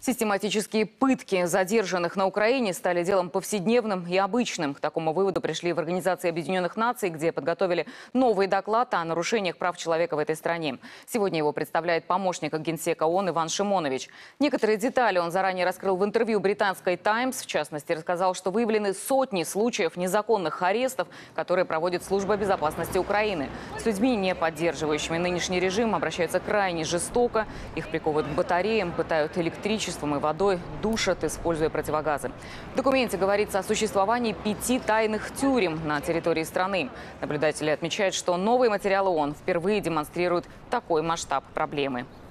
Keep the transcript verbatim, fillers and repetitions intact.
Систематические пытки задержанных на Украине стали делом повседневным и обычным. К такому выводу пришли в Организации Объединенных Наций, где подготовили новый доклад о нарушениях прав человека в этой стране. Сегодня его представляет помощник Генсека ООН Иван Шимонович. Некоторые детали он заранее раскрыл в интервью британской «Таймс». В частности, рассказал, что выявлены сотни случаев незаконных арестов, которые проводит Служба безопасности Украины. С людьми, не поддерживающими нынешний режим, обращаются крайне жестоко. Их приковывают к батареям, пытают электричеством и водой, душат, используя противогазы. В документе говорится о существовании пяти тайных тюрем на территории страны. Наблюдатели отмечают, что новые материалы ООН впервые демонстрируют такой масштаб проблемы.